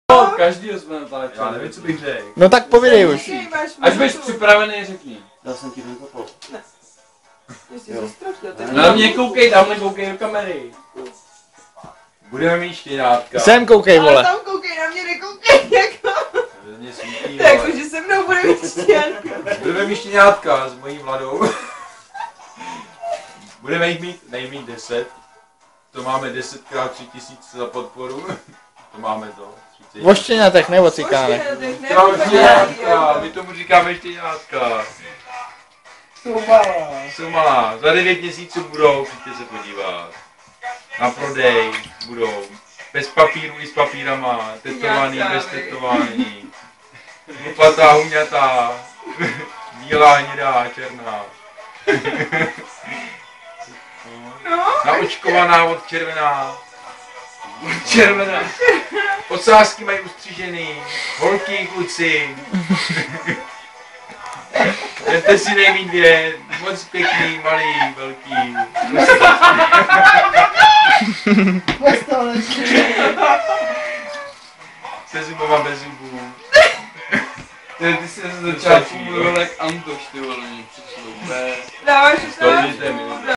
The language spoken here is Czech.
Každýho jsme natáčeli. Já nevím, co bych řekl. No tak povědej už. Až budeš připravený, řekni. Dal jsem ti ten kopol. Ne. Jsi se ztratil. Na mě koukej, tamhle koukej do kamery. Budeme mít štěňátka. Sem koukej, Ale vole. tam koukej, na mě nekoukej, jako. To mě svítí, Tak, vole. že se mnou bude mít štěňátko. Budeme mít štěňátka s mojí mladou. Budeme jich mít, nejmít 10. To máme 10x 3000 za podporu. To máme to. 30. O štěňatech, nebo cikánech. To štěňátka, my tomu říkáme štěňátka. Jsou malá. Za 9 měsíců budou, přijďte se podívat. Na prodej budou. Bez papíru i s papírama. Tetovaný, bez tetování. Uplatá, huňatá. Bílá, hnědá, černá. Naočkovaná od červená. Červená. Odsázky mají ustřižený. Holky, kluci. Vemte si nejmít dvě. Moc pěkný, malý, velký. Se zubama bez zubů. Ty jsi na začátku mluvil jak Antoš, ty vole, mě přišlo. Dáváš už To vidíte,